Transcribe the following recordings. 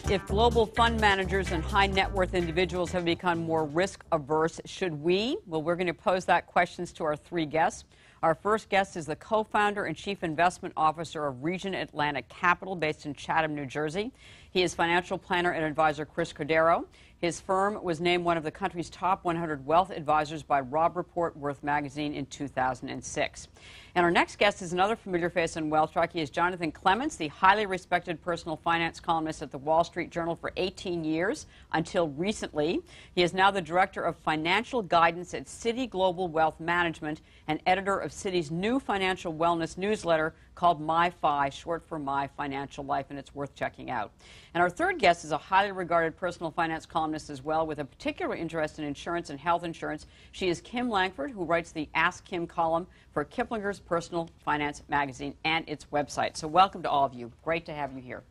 If global fund managers and high net worth individuals have become more risk averse, should we? Well, we're going to pose that questions to our three guests. Our first guest is the co-founder and chief investment officer of RegentAtlantic Capital, based in Chatham, New Jersey. He is financial planner and advisor Chris Cordaro. His firm was named one of the country's top 100 wealth advisors by Robb Report Worth magazine in 2006. And our next guest is another familiar face on WealthTrack. He is Jonathan Clements, the highly respected personal finance columnist at the Wall Street Journal for 18 years until recently. He is now the director of financial guidance at Citi Global Wealth Management and editor of Citi's new financial wellness newsletter called MyFi, short for My Financial Life, and it's worth checking out. And our third guest is a highly regarded personal finance columnist as well, with a particular interest in insurance and health insurance. She is Kim Lankford, who writes the Ask Kim column for Kiplinger's Personal Finance magazine and its website. So welcome to all of you. Great to have you here.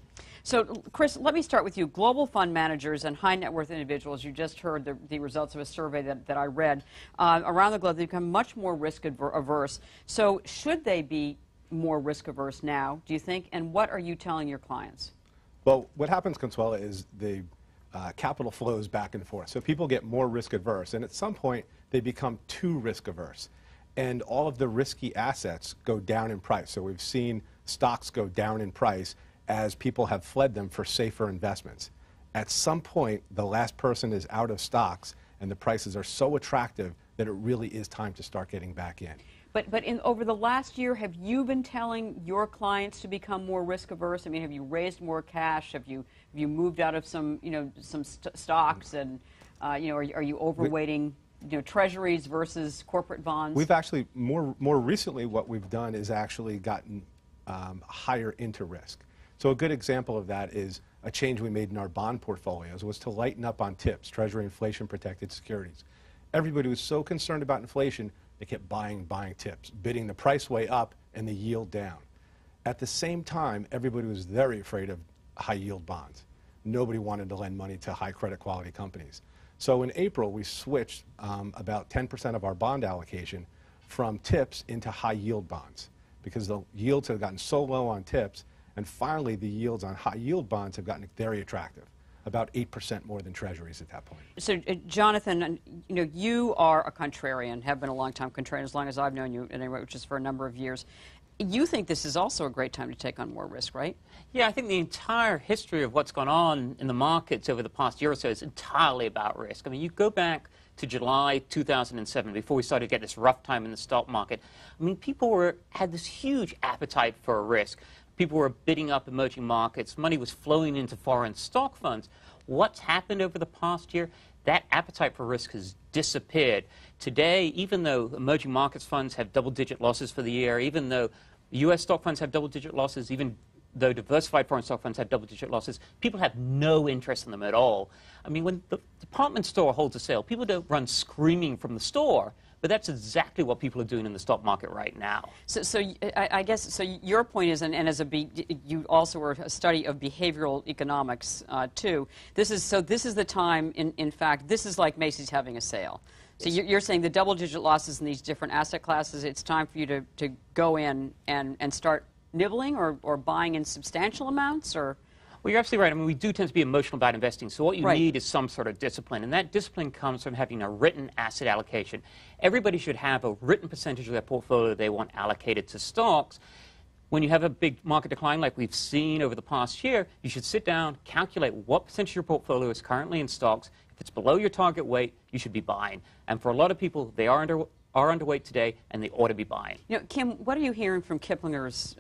So, Chris, let me start with you. Global fund managers and high net worth individuals, you just heard the results of a survey that I read, around the globe, they become much more risk averse. So should they be more risk averse now, do you think? And what are you telling your clients? Well, what happens, Consuelo, is the capital flows back and forth. So people get more risk averse, and at some point they become too risk averse. And all of the risky assets go down in price. So we've seen stocks go down in price as people have fled them for safer investments. At some point, the last person is out of stocks, and the prices are so attractive that it really is time to start getting back in. But over the last year, have you been telling your clients to become more risk averse? I mean, have you raised more cash? Have you moved out of some stocks, and are you overweighting treasuries versus corporate bonds? We've actually more recently, what we've done is actually gotten higher into risk. So a good example of that is a change we made in our bond portfolios was to lighten up on TIPS, Treasury Inflation Protected Securities. Everybody was so concerned about inflation, they kept buying TIPS, bidding the price way up and the yield down. At the same time, everybody was very afraid of high yield bonds. Nobody wanted to lend money to high credit quality companies. So in April, we switched about 10% of our bond allocation from TIPS into high yield bonds because the yields have gotten so low on TIPS, and finally the yields on high yield bonds have gotten very attractive, about 8% more than treasuries at that point. So, Jonathan, you are a contrarian, have been a long-time contrarian, as long as I've known you, anyway, which is for a number of years. You think this is also a great time to take on more risk, right? Yeah, I think the entire history of what's gone on in the markets over the past year or so is entirely about risk. I mean, you go back to July 2007, before we started to get this rough time in the stock market. I mean, people had this huge appetite for a risk. People were bidding up emerging markets. Money was flowing into foreign stock funds. What's happened over the past year? That appetite for risk has disappeared. Today, even though emerging markets funds have double-digit losses for the year, even though U.S. stock funds have double-digit losses, even though diversified foreign stock funds have double-digit losses, people have no interest in them at all. I mean, when the department store holds a sale, people don't run screaming from the store. But that's exactly what people are doing in the stock market right now. So I guess your point is, and as you also were a study of behavioral economics too. This is the time. In fact, this is like Macy's having a sale. So you're saying the double-digit losses in these different asset classes. It's time for you to go in and start nibbling or buying in substantial amounts, or. Well, you're absolutely right. I mean, we do tend to be emotional about investing, so what you need is some sort of discipline, and that discipline comes from having a written asset allocation. Everybody should have a written percentage of their portfolio they want allocated to stocks. When you have a big market decline like we've seen over the past year, you should sit down, calculate what percentage of your portfolio is currently in stocks. If it's below your target weight, you should be buying. And for a lot of people, they are underweight today, and they ought to be buying. Kim, what are you hearing from Kiplinger's,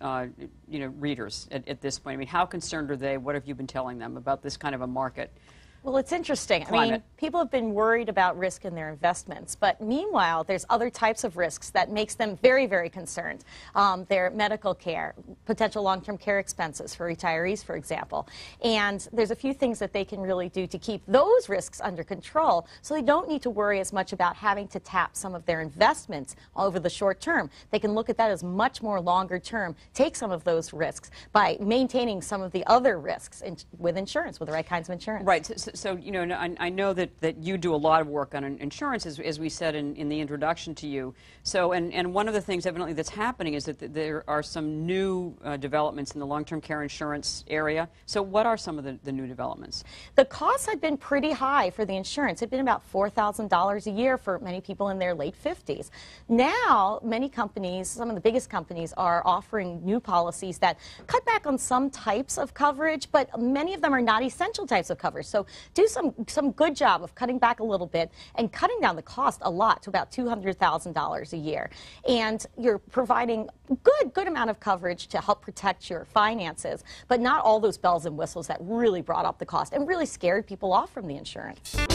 readers at this point? I mean, how concerned are they? What have you been telling them about this kind of a market? Well, it's interesting. Climate. I mean, people have been worried about risk in their investments, but meanwhile, there's other types of risks that makes them very, very concerned. Their medical care, potential long-term care expenses for retirees, for example. And there's a few things that they can really do to keep those risks under control, so they don't need to worry as much about having to tap some of their investments over the short term. They can look at that as much more longer term, take some of those risks by maintaining some of the other risks with insurance, with the right kinds of insurance. Right. So you know, I know that you do a lot of work on insurance, as we said in the introduction to you. So, and one of the things evidently that's happening is that there are some new developments in the long-term care insurance area. So what are some of the new developments? The costs had been pretty high for the insurance. It had been about $4,000 a year for many people in their late 50s. Now, many companies, some of the biggest companies, are offering new policies that cut back on some types of coverage, but many of them are not essential types of coverage. So do some good job of cutting back a little bit and cutting down the cost a lot to about $200,000 a year. And you're providing good amount of coverage to help protect your finances, but not all those bells and whistles that really brought up the cost and really scared people off from the insurance.